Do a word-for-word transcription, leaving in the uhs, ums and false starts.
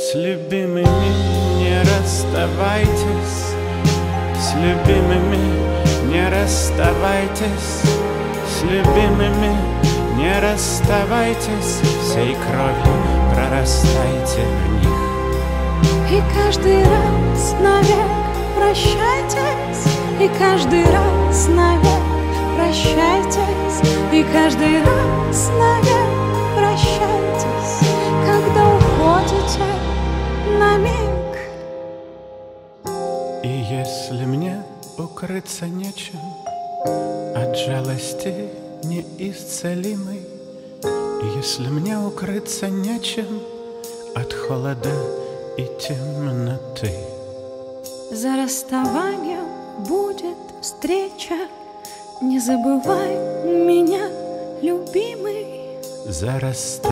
С любимыми не расставайтесь, с любимыми не расставайтесь, с любимыми не расставайтесь, всей кровью прорастайте в них. И каждый раз навек прощайтесь, и каждый раз навек прощайтесь, и каждый раз навек прощайтесь, когда уходите на миг. И если мне укрыться нечем от жалости неисцелимой, и если мне укрыться нечем от холода и темноты, за расставанием будет встреча, не забывай меня, любимый. За расставанием